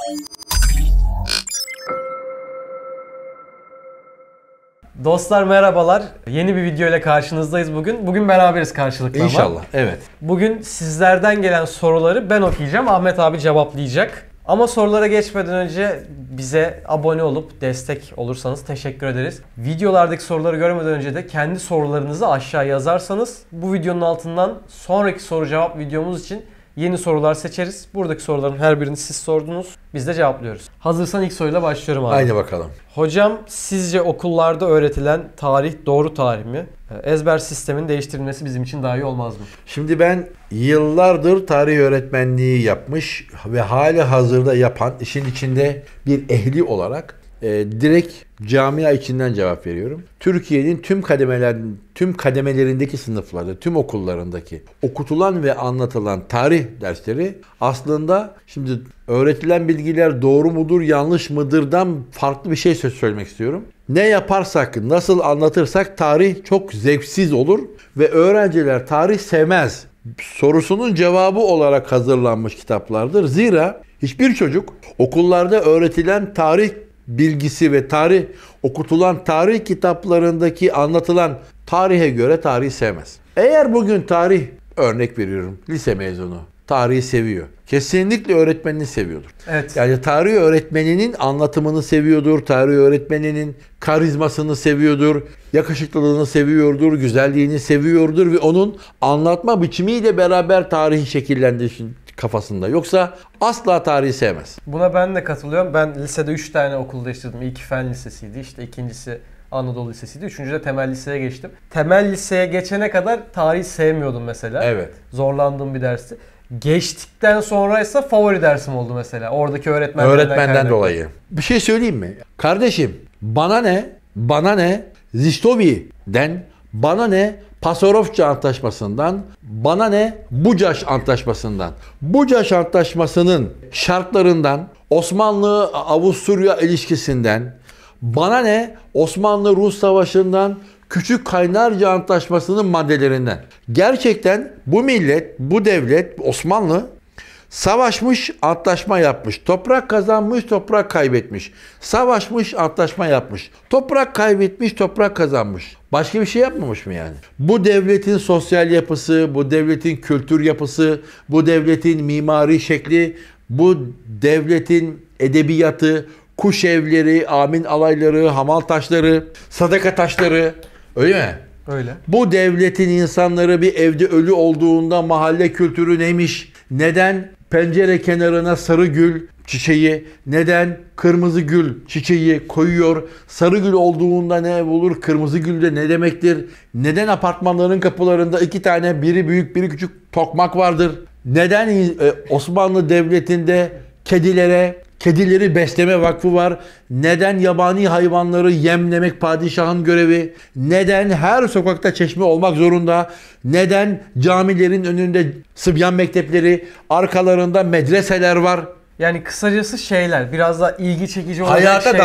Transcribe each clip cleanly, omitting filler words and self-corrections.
Dostlar merhabalar. Yeni bir video ile karşınızdayız bugün. Bugün beraberiz karşılıklı ama. İnşallah, evet. Bugün sizlerden gelen soruları ben okuyacağım. Ahmet abi cevaplayacak. Ama sorulara geçmeden önce bize abone olup destek olursanız teşekkür ederiz. Videolardaki soruları görmeden önce de kendi sorularınızı aşağı yazarsanız bu videonun altından sonraki soru cevap videomuz için yeni sorular seçeriz. Buradaki soruların her birini siz sordunuz. Biz de cevaplıyoruz. Hazırsan ilk soruyla başlıyorum abi. Haydi bakalım. Hocam sizce okullarda öğretilen tarih doğru tarih mi? Ezber sistemin değiştirilmesi bizim için daha iyi olmaz mı? Şimdi ben yıllardır tarih öğretmenliği yapmış ve hali hazırda yapan, işin içinde bir ehli olarak direkt camia içinden cevap veriyorum. Türkiye'nin tüm kademelerindeki sınıflarda, tüm okullarındaki okutulan ve anlatılan tarih dersleri aslında şimdi öğretilen bilgiler doğru mudur, yanlış mıdırdan farklı bir şey söylemek istiyorum. Ne yaparsak, nasıl anlatırsak tarih çok zevksiz olur ve öğrenciler tarih sevmez sorusunun cevabı olarak hazırlanmış kitaplardır. Zira hiçbir çocuk okullarda öğretilen tarih bilgisi ve okutulan tarih kitaplarındaki anlatılan tarihe göre tarihi sevmez. Eğer bugün örnek veriyorum, lise mezunu tarihi seviyor. Kesinlikle öğretmenini seviyordur. Evet. Yani tarih öğretmeninin anlatımını seviyordur, tarih öğretmeninin karizmasını seviyordur, yakışıklılığını seviyordur, güzelliğini seviyordur ve onun anlatma biçimiyle beraber tarihi şekillendiği kafasında. Yoksa asla tarihi sevmez. Buna ben de katılıyorum. Ben lisede 3 tane okulda işledim. İlki Fen Lisesi'ydi. İşte ikincisi Anadolu Lisesi'ydi. Üçüncü de Temel Lise'ye geçtim. Temel Lise'ye geçene kadar tarihi sevmiyordum mesela. Evet. Zorlandığım bir dersti. Geçtikten sonra ise favori dersim oldu mesela. Oradaki öğretmenden dolayı. Bir şey söyleyeyim mi? Kardeşim bana ne Zistovi'den, bana ne Pasarofça Antlaşması'ndan, bana ne Bucaş Antlaşması'ndan. Bucaş Antlaşması'nın şartlarından, Osmanlı-Avusturya ilişkisinden, bana ne Osmanlı-Rus Savaşı'ndan, Küçük Kaynarca Antlaşması'nın maddelerinden. Gerçekten bu millet, bu devlet, Osmanlı savaşmış, antlaşma yapmış. Toprak kazanmış, toprak kaybetmiş. Savaşmış, antlaşma yapmış. Toprak kaybetmiş, toprak kazanmış. Başka bir şey yapmamış mı yani? Bu devletin sosyal yapısı, bu devletin kültür yapısı, bu devletin mimari şekli, bu devletin edebiyatı, kuş evleri, amin alayları, hamal taşları, sadaka taşları, öyle mi? Öyle. Bu devletin insanları bir evde ölü olduğunda mahalle kültürü neymiş? Neden pencere kenarına sarı gül çiçeği, neden kırmızı gül çiçeği koyuyor? Sarı gül olduğunda ne olur? Kırmızı gül de ne demektir? Neden apartmanların kapılarında 2 tane, biri büyük biri küçük tokmak vardır? Neden Osmanlı Devleti'nde kedileri besleme vakfı var? Neden yabani hayvanları yemlemek padişahın görevi? Neden her sokakta çeşme olmak zorunda? Neden camilerin önünde sıbyan mektepleri, arkalarında medreseler var? Yani kısacası şeyler, biraz daha ilgi çekici olacak şeyler.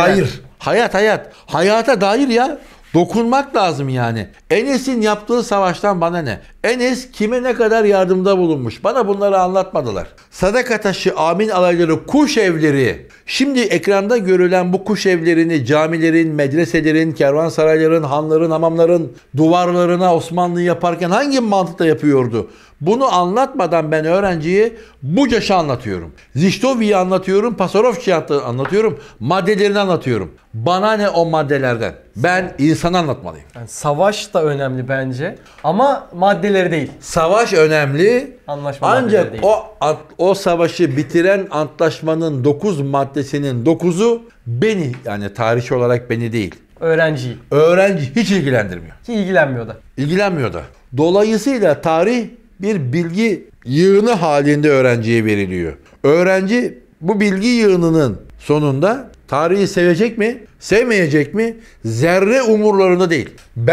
Hayata dair ya. Dokunmak lazım yani. Enes'in yaptığı savaştan bana ne? Enes kime ne kadar yardımda bulunmuş? Bana bunları anlatmadılar. Sadaka taşı, amin alayları, kuş evleri. Şimdi ekranda görülen bu kuş evlerini camilerin, medreselerin, kervansarayların, hanların, hamamların duvarlarına Osmanlı yaparken hangi mantıkla yapıyordu? Bunu anlatmadan ben öğrenciye Bucaş'ı anlatıyorum. Zistovi'yi anlatıyorum, Pasarofça'yı anlatıyorum, maddelerini anlatıyorum. Bana ne o maddelerden? Ben insanı anlatmalıyım. Yani savaş da önemli bence ama maddeleri değil. Savaş önemli. Anlaşma ancak değil. o savaşı bitiren antlaşmanın 9 maddesinin 9'u beni, yani tarihçi olarak beni değil. Öğrenciyi. Öğrenci hiç ilgilendirmiyor. Ki ilgilenmiyor da. İlgilenmiyor da. Dolayısıyla tarih bir bilgi yığını halinde öğrenciye veriliyor. Öğrenci bu bilgi yığınının sonunda tarihi sevecek mi, sevmeyecek mi? Zerre umurlarında değil.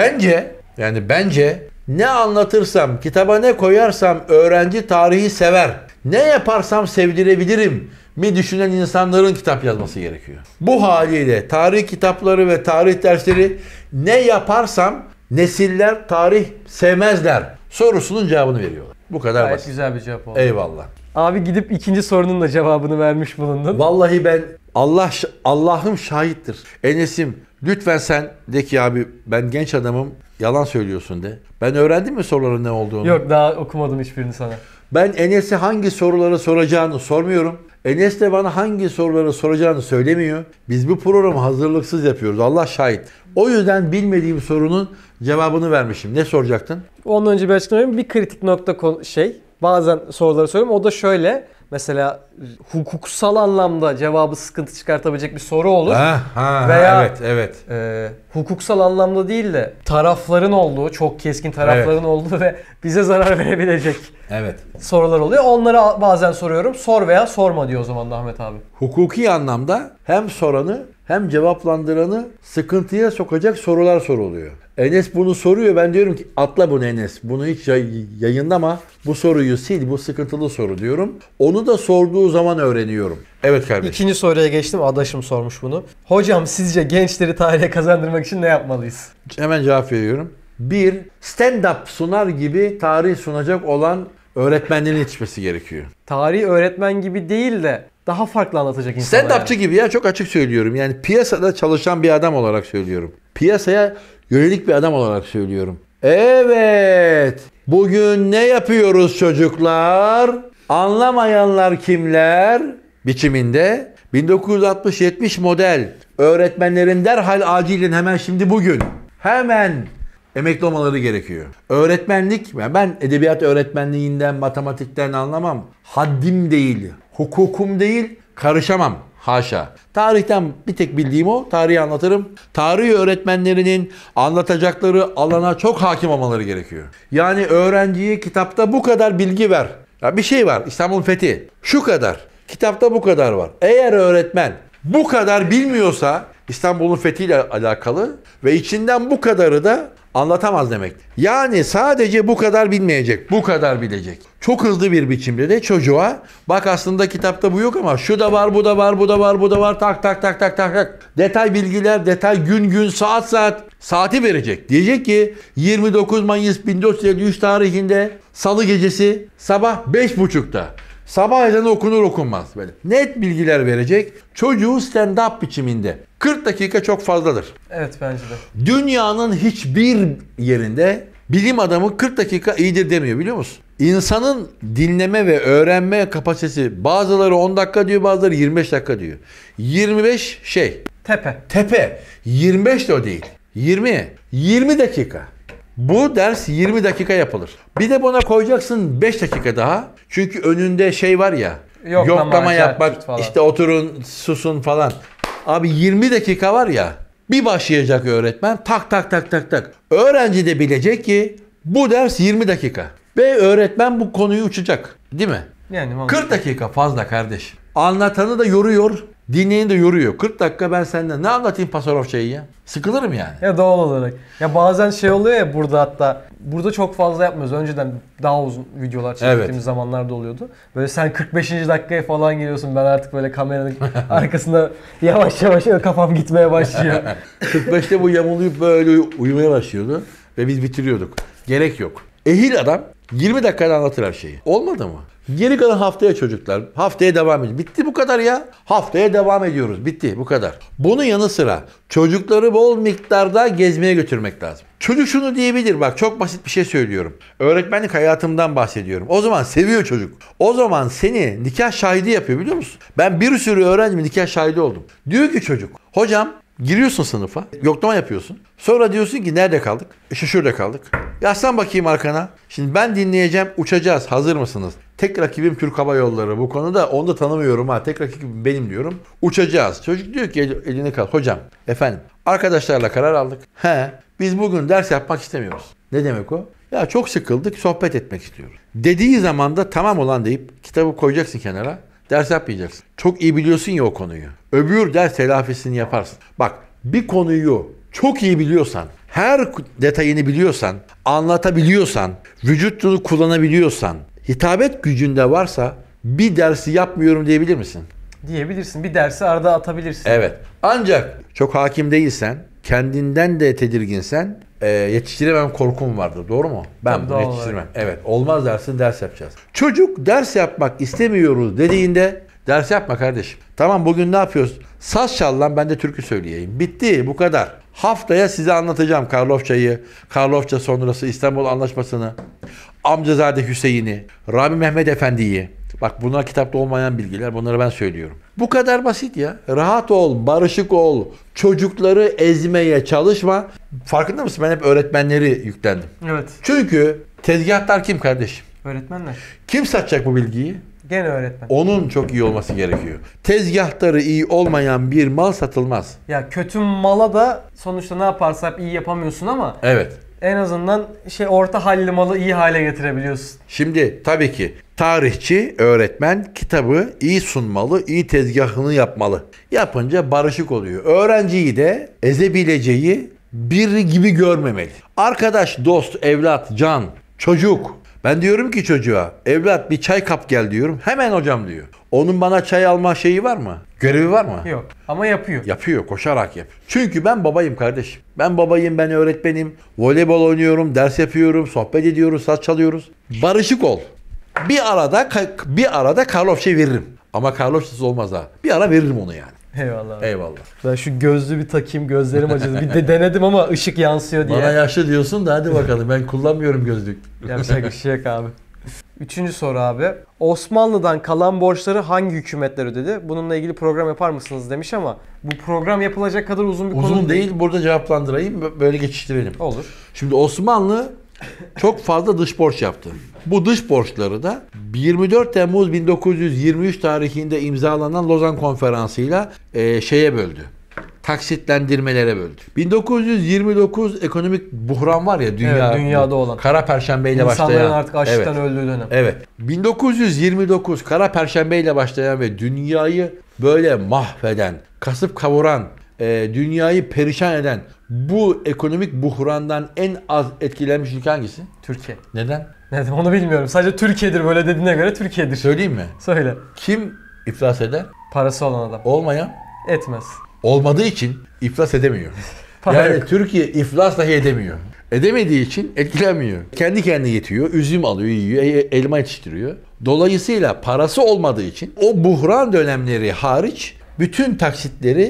Bence ne anlatırsam, kitaba ne koyarsam öğrenci tarihi sever. Ne yaparsam sevdirebilirim mi düşünen insanların kitap yazması gerekiyor. Bu haliyle tarih kitapları ve tarih dersleri ne yaparsam nesiller tarih sevmezler sorusunun cevabını veriyorlar. Bu kadar Gayet basit. güzel bir cevap oldu. Eyvallah. Abi gidip ikinci sorunun da cevabını vermiş bulundun. Vallahi ben Allah'ım şahittir. Enes'im lütfen sen de ki abi ben genç adamım yalan söylüyorsun de. Ben öğrendim mi soruların ne olduğunu? Yok daha okumadım hiçbirini sana. Ben Enes'e hangi soruları soracağını sormuyorum. Enes de bana hangi soruları soracağını söylemiyor. Biz bu programı hazırlıksız yapıyoruz. Allah şahit. O yüzden bilmediğim sorunun cevabını vermişim. Ne soracaktın? Ondan önce bir açıklama yapayım. Bir kritik nokta bazen soruları soruyorum. O da şöyle. Mesela hukuksal anlamda cevabı sıkıntı çıkartabilecek bir soru olur. Veya evet. Hukuksal anlamda değil de tarafların olduğu, çok keskin tarafların olduğu ve bize zarar verebilecek sorular oluyor. Onları bazen soruyorum. Sor veya sorma diyor o zaman da Ahmet abi. Hukuki anlamda hem soranı hem cevaplandıranı sıkıntıya sokacak sorular soruluyor. Enes bunu soruyor. Ben diyorum ki atla bunu Enes. Bunu hiç yayınlama. Bu soruyu sil. Bu sıkıntılı soru diyorum. Onu da sorduğu zaman öğreniyorum. Evet kardeşim. İkinci soruya geçtim. Adaşım sormuş bunu. Hocam sizce gençleri tarihe kazandırmak için ne yapmalıyız? Hemen cevap veriyorum. Bir, stand-up sunar gibi tarih sunacak olan öğretmenlerin yetişmesi gerekiyor. Tarih öğretmen gibi değil de daha farklı anlatacak insanlar. Stand-upçı gibi ya, çok açık söylüyorum. Yani piyasada çalışan bir adam olarak söylüyorum. Piyasaya yönelik bir adam olarak söylüyorum. Evet. Bugün ne yapıyoruz çocuklar? Anlamayanlar kimler? Biçiminde 1960-70 model öğretmenlerin derhal acilen hemen şimdi bugün hemen emekli olmaları gerekiyor. Öğretmenlik, ben edebiyat öğretmenliğinden, matematikten anlamam. Haddim değil, hukukum değil, karışamam. Haşa. Tarihten bir tek bildiğim o. Tarihi anlatırım. Tarih öğretmenlerinin anlatacakları alana çok hakim olmaları gerekiyor. Yani öğrenciye kitapta bu kadar bilgi ver. Ya bir şey var. İstanbul Fethi. Şu kadar. Kitapta bu kadar var. Eğer öğretmen bu kadar bilmiyorsa İstanbul'un fethiyle alakalı ve içinden bu kadarı da anlatamaz demek. Yani sadece bu kadar bilmeyecek, bu kadar bilecek. Çok hızlı bir biçimde de çocuğa bak aslında kitapta bu yok ama şu da var, bu da var, bu da var, bu da var, tak tak tak tak tak tak. Detay bilgiler, detay gün gün, saat saat, saati verecek. Diyecek ki 29 Mayıs 1453 tarihinde Salı gecesi sabah 5.30'da. Sabah ezanı okunur okunmaz böyle. Net bilgiler verecek. Çocuğu stand-up biçiminde. 40 dakika çok fazladır. Evet bence de. Dünyanın hiçbir yerinde bilim adamı 40 dakika iyidir demiyor biliyor musun? İnsanın dinleme ve öğrenme kapasitesi bazıları 10 dakika diyor, bazıları 25 dakika diyor. 25 tepe. 25 de o değil. 20 dakika. Bu ders 20 dakika yapılır. Bir de buna koyacaksın 5 dakika daha. Çünkü önünde şey var ya. Yoklama yapmak, işte oturun, susun falan. Abi 20 dakika var ya. Bir başlayacak öğretmen tak tak tak tak tak. Öğrenci de bilecek ki bu ders 20 dakika. Ve öğretmen bu konuyu uçacak. Değil mi? Yani 40 dakika fazla kardeş. Anlatanı da yoruyor. Dinleyeni de yoruyor. 40 dakika ben senden ne anlatayım Pasarofçayı ya? Sıkılırım yani. Ya doğal olarak. Ya bazen şey oluyor ya burada çok fazla yapmıyoruz. Önceden daha uzun videolar çektiğimiz zamanlarda oluyordu. Böyle sen 45. dakikaya falan geliyorsun. Ben artık böyle kameranın arkasında yavaş yavaş kafam gitmeye başlıyor. 45'te bu yamuluyup böyle uyumaya başlıyordu. Ve biz bitiriyorduk. Gerek yok. Ehil adam 20 dakikada anlatır her şeyi. Olmadı mı? Geri kalan haftaya çocuklar. Haftaya devam ediyoruz. Bitti bu kadar ya. Haftaya devam ediyoruz. Bitti bu kadar. Bunun yanı sıra çocukları bol miktarda gezmeye götürmek lazım. Çocuk şunu diyebilir. Bak çok basit bir şey söylüyorum. Öğretmenlik hayatımdan bahsediyorum. O zaman seviyor çocuk. O zaman seni nikah şahidi yapıyor biliyor musun? Ben bir sürü öğrencimin nikah şahidi oldum. Diyor ki çocuk. Hocam giriyorsun sınıfa. Yoklama yapıyorsun. Sonra diyorsun ki nerede kaldık? İşte şurada kaldık. Yaslan bakayım arkana. Şimdi ben dinleyeceğim. Uçacağız. Hazır mısınız? Tek rakibim Türk Hava Yolları. Bu konuda onu da tanımıyorum ha. Tek rakibim benim diyorum. Uçacağız. Çocuk diyor ki eline kal. Hocam efendim arkadaşlarla karar aldık. Biz bugün ders yapmak istemiyoruz. Ne demek o? Ya çok sıkıldık, sohbet etmek istiyoruz. Dediği zaman da tamam olan deyip kitabı koyacaksın kenara. Ders yapmayacaksın. Çok iyi biliyorsun ya o konuyu. Öbür ders telafisini yaparsın. Bak bir konuyu çok iyi biliyorsan, her detayını biliyorsan, anlatabiliyorsan, vücut dilini kullanabiliyorsan, hitabet gücünde varsa bir dersi yapmıyorum diyebilir misin? Diyebilirsin. Bir dersi arada atabilirsin. Evet. Ancak çok hakim değilsen, kendinden de tedirginsen yetiştiremem korkum vardı. Doğru mu? Ben Tabii, bunu doğal yetiştirmem. Evet. Olmaz dersin, ders yapacağız. Çocuk ders yapmak istemiyoruz dediğinde ders yapma kardeşim. Tamam, bugün ne yapıyoruz? Saz çal lan, ben de türkü söyleyeyim. Bitti, bu kadar. Haftaya size anlatacağım Karlofça'yı, Karlofça sonrası İstanbul Anlaşması'nı, Amcazade Hüseyin'i, Rami Mehmet Efendi'yi. Bak, bunlar kitapta olmayan bilgiler. Bunları ben söylüyorum. Bu kadar basit ya. Rahat ol, barışık ol. Çocukları ezmeye çalışma. Farkında mısın? Ben hep öğretmenleri yüklendim. Evet. Çünkü tezgahtar kim kardeşim? Öğretmenler. Kim satacak bu bilgiyi? Gene öğretmen. Onun çok iyi olması gerekiyor. Tezgahtarı iyi olmayan bir mal satılmaz. Ya kötü mala da sonuçta ne yaparsa hep iyi yapamıyorsun ama Evet. en azından orta halli malı iyi hale getirebiliyorsun. Şimdi tabii ki tarihçi, öğretmen kitabı iyi sunmalı, iyi tezgahını yapmalı. Yapınca barışık oluyor. Öğrenciyi de ezebileceği biri gibi görmemeli. Arkadaş, dost, evlat, can, çocuk. Ben diyorum ki çocuğa, evlat bir çay kap gel diyorum. Hemen hocam diyor. Onun bana çay alma şeyi var mı? Görevi var mı? Yok ama yapıyor. Yapıyor, koşarak yap. Çünkü ben babayım kardeşim. Ben babayım, ben öğretmenim. Voleybol oynuyorum, ders yapıyorum, sohbet ediyoruz, saz çalıyoruz. Barışık ol. Bir arada Karlofça veririm. Ama Karlofçasız olmaz ha. Bir ara veririm onu yani. Eyvallah. Eyvallah. Ben şu gözlüğü bir takayım, gözlerim acıdı. Bir de denedim ama ışık yansıyor diye. Bana yaşlı diyorsun da hadi bakalım, ben kullanmıyorum gözlük. Yapacak bir şey yok abi. Üçüncü soru abi. Osmanlı'dan kalan borçları hangi hükümetler ödedi? Bununla ilgili program yapar mısınız demiş ama bu program yapılacak kadar uzun bir konu Uzun değil, burada cevaplandırayım, böyle geçiştirelim. Olur. Şimdi Osmanlı çok fazla dış borç yaptı. Bu dış borçları da 24 Temmuz 1923 tarihinde imzalanan Lozan Konferansı'yla şeye böldü. Taksitlendirmelere böldü. 1929 ekonomik buhran var ya, dünyada olan. Kara Perşembe ile başlayan. İnsanların artık açlıktan Evet. öldüğü dönem. Evet. 1929 Kara Perşembe ile başlayan ve dünyayı böyle mahveden, kasıp kavuran, dünyayı perişan eden bu ekonomik buhrandan en az etkilenmiş ülke hangisi? Türkiye. Neden? Neden onu bilmiyorum. Sadece Türkiye'dir böyle dediğine göre Türkiye'dir. Söyleyeyim mi? Söyle. Kim iflas eder? Parası olan adam. Olmayan. Etmez. Olmadığı için iflas edemiyor. Para Yani yok. Türkiye iflas dahi edemiyor. Edemediği için etkilenmiyor. Kendi kendine yetiyor. Üzüm alıyor, yiyor, elma yetiştiriyor. Dolayısıyla parası olmadığı için o buhran dönemleri hariç bütün taksitleri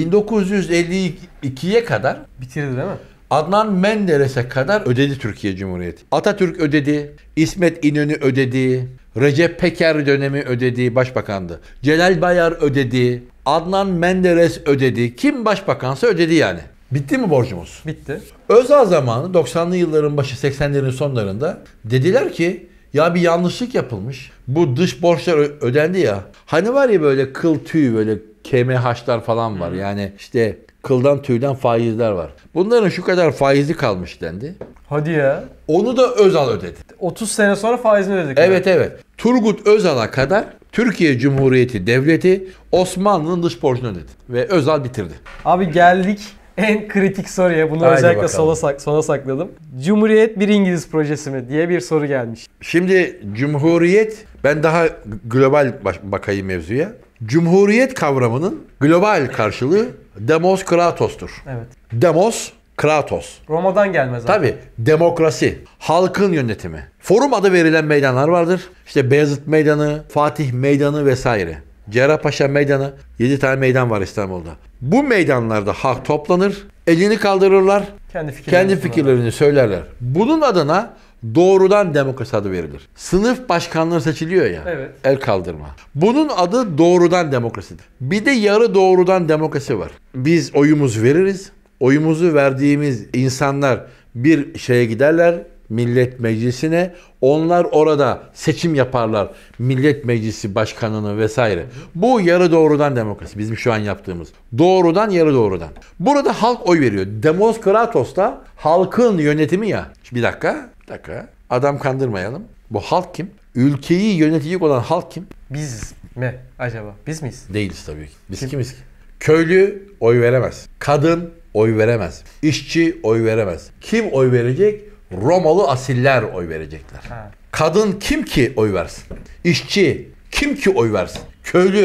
1952'ye kadar Bitirdi değil mi? Adnan Menderes'e kadar ödedi Türkiye Cumhuriyeti. Atatürk ödedi, İsmet İnönü ödedi, Recep Peker dönemi ödedi, başbakandı. Celal Bayar ödedi, Adnan Menderes ödedi. Kim başbakansa ödedi yani. Bitti mi borcumuz? Bitti. Özal zamanı 90'lı yılların başı 80'lerin sonlarında dediler ki ya bir yanlışlık yapılmış. Bu dış borçlar ödendi ya. Hani var ya böyle kıl tüy, böyle KMH'lar falan var. Yani işte kıldan tüyden faizler var. Bunların şu kadar faizi kalmış dendi. Hadi ya. Onu da Özal ödedi. 30 sene sonra faizini ödedik. Evet evet. Turgut Özal'a kadar Türkiye Cumhuriyeti Devleti Osmanlı'nın dış borcunu ödedi. Ve Özal bitirdi. Abi geldik en kritik soruya. Bunu Haydi özellikle bakalım. sona sakladım. Cumhuriyet bir İngiliz projesi mi diye bir soru gelmiş. Şimdi Cumhuriyet, ben daha global bakayım mevzuya. Cumhuriyet kavramının global karşılığı Demos Kratos'tur. Evet. Demos Kratos. Roma'dan gelmez abi. Tabii demokrasi, halkın yönetimi. Forum adı verilen meydanlar vardır. İşte Beyazıt Meydanı, Fatih Meydanı vesaire. Cerrahpaşa Meydanı, 7 tane meydan var İstanbul'da. Bu meydanlarda halk toplanır, elini kaldırırlar, kendi fikirlerini söylerler. Bunun adına doğrudan demokrasi adı verilir. Sınıf başkanları seçiliyor ya, Evet. el kaldırma. Bunun adı doğrudan demokrasidir. Bir de yarı doğrudan demokrasi var. Biz oyumuzu veririz. Oyumuzu verdiğimiz insanlar bir şeye giderler, Millet Meclisi'ne. Onlar orada seçim yaparlar. Millet Meclisi başkanını vesaire. Bu yarı doğrudan demokrasi. Bizim şu an yaptığımız. Doğrudan, yarı doğrudan. Burada halk oy veriyor. Demos Kratos'ta halkın yönetimi ya. Bir dakika. Adam kandırmayalım. Bu halk kim? Ülkeyi yönetecek olan halk kim? Biz mi acaba? Biz miyiz? Değiliz tabii ki. Biz kimiz ki? Köylü oy veremez. Kadın oy veremez. İşçi oy veremez. Kim oy verecek? Romalı asiller oy verecekler. Ha. Kadın kim ki oy versin? İşçi kim ki oy versin? Köylü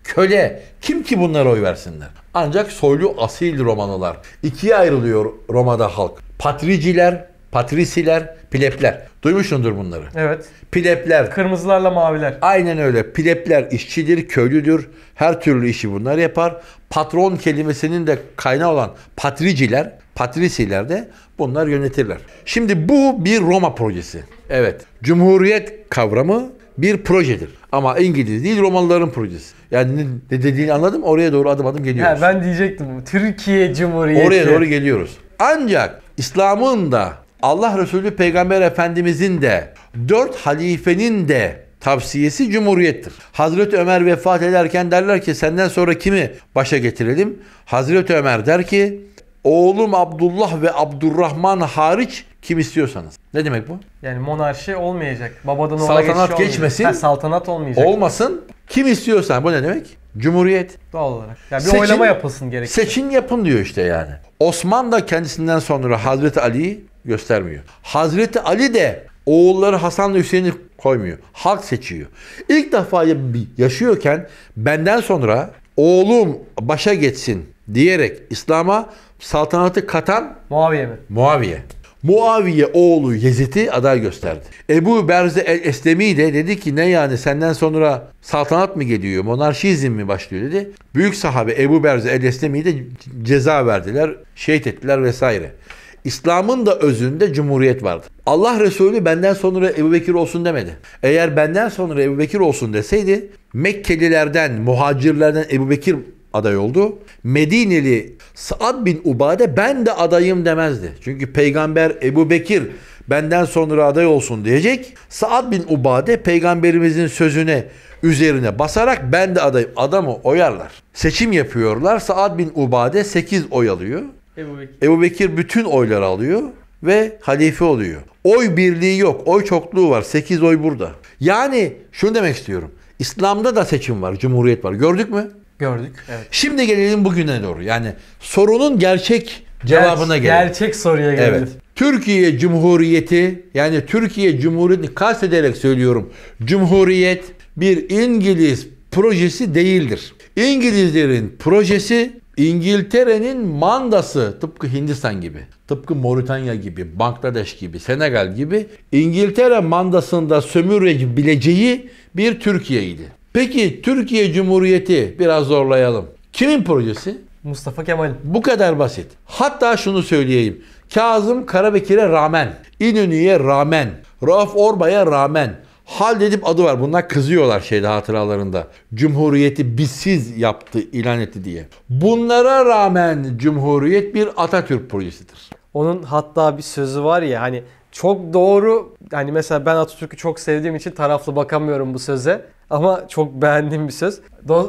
köle. Kim ki bunlara oy versinler? Ancak soylu asil Romalılar. İkiye ayrılıyor Roma'da halk. Patriciler, patrisiler, plebler. Duymuşsundur bunları. Evet. Plebler. Kırmızılarla maviler. Aynen öyle. Plebler işçidir, köylüdür. Her türlü işi bunlar yapar. Patron kelimesinin de kaynağı olan patriciler, patrisiler de bunlar yönetirler. Şimdi bu bir Roma projesi. Evet. Cumhuriyet kavramı bir projedir. Ama İngiliz değil, Romalıların projesi. Yani ne dediğini anladım. Oraya doğru adım adım geliyoruz. Ben diyecektim. Türkiye Cumhuriyeti. Oraya doğru geliyoruz. Ancak İslam'ın da Allah Resulü Peygamber Efendimizin de 4 halifenin de tavsiyesi cumhuriyettir. Hazreti Ömer vefat ederken derler ki senden sonra kimi başa getirelim? Hazreti Ömer der ki oğlum Abdullah ve Abdurrahman hariç kim istiyorsanız. Ne demek bu? Yani monarşi olmayacak. Babadan oğula Saltanat geçiş geçmesin. olmayacak. Saltanat olmayacak. Olmasın. Kim istiyorsan. Bu ne demek? Cumhuriyet. Doğal olarak. Yani bir oylama yapılsın gerekiyor. Seçin yapın diyor işte yani. Osman da kendisinden sonra Hazreti Ali'yi göstermiyor. Hazreti Ali de oğulları Hasan ve Hüseyin'i koymuyor. Halk seçiyor. İlk defa yaşıyorken benden sonra oğlum başa geçsin diyerek İslam'a saltanatı katan Muaviye mi? Muaviye. Muaviye oğlu Yezid'i aday gösterdi. Ebu Berze el-Eslemi de dedi ki ne yani senden sonra saltanat mı geliyor, monarşizm mi başlıyor dedi. Büyük sahabe Ebu Berze el-Eslemi'yi de ceza verdiler, şehit ettiler vesaire. İslam'ın da özünde cumhuriyet vardı. Allah Resulü benden sonra Ebu Bekir olsun demedi. Eğer benden sonra Ebu Bekir olsun deseydi Mekkelilerden, muhacirlerden Ebu Bekir aday oldu. Medineli Sa'd bin Ubade ben de adayım demezdi. Çünkü peygamber Ebu Bekir benden sonra aday olsun diyecek. Sa'd bin Ubade peygamberimizin sözüne üzerine basarak ben de adayım. Adamı oyarlar. Seçim yapıyorlar. Sa'd bin Ubade 8 oy alıyor. Ebu Bekir bütün oyları alıyor ve halife oluyor. Oy birliği yok. Oy çokluğu var. 8 oy burada. Yani şunu demek istiyorum. İslam'da da seçim var. Cumhuriyet var. Gördük mü? Gördük. Evet. Şimdi gelelim bugüne doğru. Yani sorunun gerçek cevabına gelelim. Gerçek soruya gelelim. Evet. Türkiye Cumhuriyeti yani Türkiye Cumhuriyeti kastederek söylüyorum. Cumhuriyet bir İngiliz projesi değildir. İngilizlerin projesi İngiltere'nin mandası tıpkı Hindistan gibi, tıpkı Moritanya gibi, Bangladeş gibi, Senegal gibi İngiltere mandasında sömürebileceği bir Türkiye'ydi. Peki Türkiye Cumhuriyeti biraz zorlayalım. Kimin projesi? Mustafa Kemal. Bu kadar basit. Hatta şunu söyleyeyim. Kazım Karabekir'e rağmen, İnönü'ye rağmen, Rauf Orbay'a rağmen, Halledip adı var. Bunlar kızıyorlar hatıralarında. Cumhuriyeti bizsiz yaptı, ilan etti diye. Bunlara rağmen Cumhuriyet bir Atatürk projesidir. Onun hatta bir sözü var ya hani çok doğru. Hani mesela ben Atatürk'ü çok sevdiğim için taraflı bakamıyorum bu söze. Ama çok beğendiğim bir söz.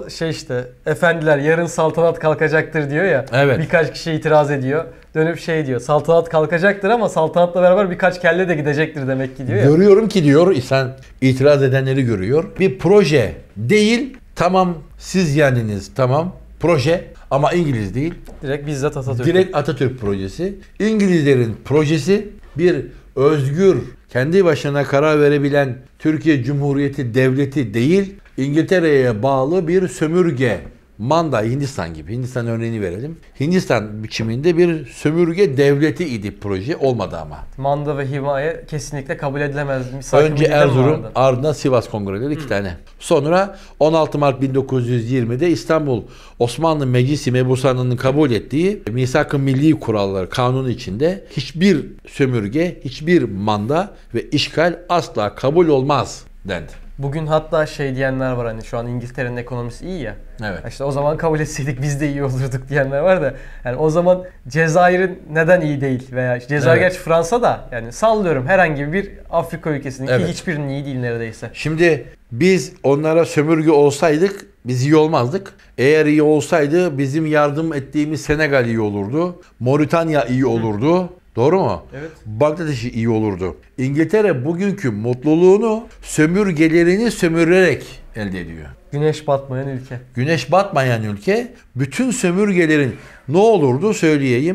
Efendiler yarın saltanat kalkacaktır diyor ya. Evet. Birkaç kişi itiraz ediyor. Dönüp diyor. Saltanat kalkacaktır ama saltanatla beraber birkaç kelle de gidecektir demek ki diyor ya. Görüyorum ki diyor insan itiraz edenleri görüyor. Bir proje değil. Tamam siz yendiniz tamam. Proje ama İngiliz değil. Direkt bizzat Atatürk. Direkt Atatürk projesi. İngilizlerin projesi bir özgür, kendi başına karar verebilen Türkiye Cumhuriyeti Devleti değil, İngiltere'ye bağlı bir sömürge, manda, Hindistan gibi. Hindistan örneğini verelim. Hindistan biçiminde bir sömürge devleti idi proje, olmadı ama. Manda ve himaye kesinlikle kabul edilemez. Önce Erzurum, ardından Sivas Kongreleri 2 tane. Sonra 16 Mart 1920'de İstanbul Osmanlı Meclisi Mebusanı'nın kabul ettiği Misak-ı Milli Kuralları kanunu içinde hiçbir sömürge, hiçbir manda ve işgal asla kabul olmaz dendi. Bugün hatta diyenler var hani şu an İngiltere'nin ekonomisi iyi ya. Evet. İşte o zaman kabul etseydik biz de iyi olurduk diyenler var da. Yani o zaman Cezayir'in neden iyi değil veya Cezayir gerçi Fransa da yani sallıyorum herhangi bir Afrika ülkesinin ki hiçbirinin iyi değil neredeyse. Şimdi biz onlara sömürge olsaydık biz iyi olmazdık. Eğer iyi olsaydı bizim yardım ettiğimiz Senegal iyi olurdu. Moritanya iyi olurdu. Doğru mu? Evet. Bangladeş iyi olurdu. İngiltere bugünkü mutluluğunu sömürgelerini sömürerek elde ediyor. Güneş batmayan ülke. Güneş batmayan ülke bütün sömürgelerin ne olurdu söyleyeyim.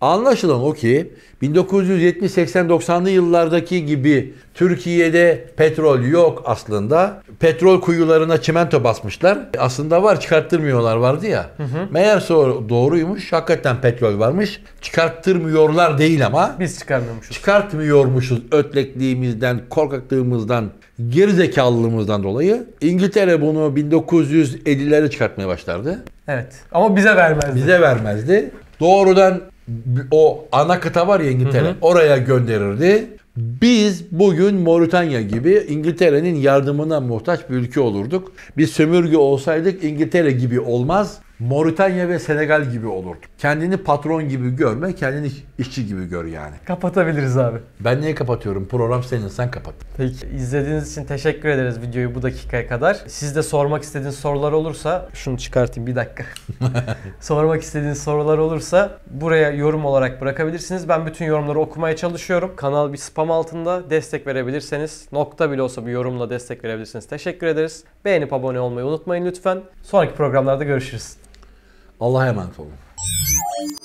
Anlaşılan o ki 1970, 80, 90'lı yıllardaki gibi Türkiye'de petrol yok aslında. Petrol kuyularına çimento basmışlar. Aslında var, çıkarttırmıyorlar vardı ya. Meğerse o doğruymuş. Hakikaten petrol varmış. Çıkarttırmıyorlar değil ama. Biz çıkarmıyormuşuz. Çıkartmıyormuşuz ötlekliğimizden, korkaklığımızdan, gerizekalılığımızdan dolayı. İngiltere bunu 1950'lere çıkartmaya başlardı. Evet. Ama bize vermezdi. Bize vermezdi. Doğrudan o ana kıta var ya İngiltere, oraya gönderirdi. Biz bugün Moritanya gibi İngiltere'nin yardımına muhtaç bir ülke olurduk. Biz sömürge olsaydık İngiltere gibi olmaz, Moritanya ve Senegal gibi olurduk. Kendini patron gibi görme, kendini işçi gibi gör yani. Kapatabiliriz abi. Ben niye kapatıyorum? Program senin, sen kapat. Peki. İzlediğiniz için teşekkür ederiz videoyu bu dakikaya kadar. Siz de sormak istediğiniz sorular olursa, şunu çıkartayım bir dakika. Sormak istediğiniz sorular olursa buraya yorum olarak bırakabilirsiniz. Ben bütün yorumları okumaya çalışıyorum. Kanal bir spam altında, destek verebilirseniz, nokta bile olsa bir yorumla destek verebilirsiniz. Teşekkür ederiz. Beğenip abone olmayı unutmayın lütfen. Sonraki programlarda görüşürüz. Allah'a emanet olun.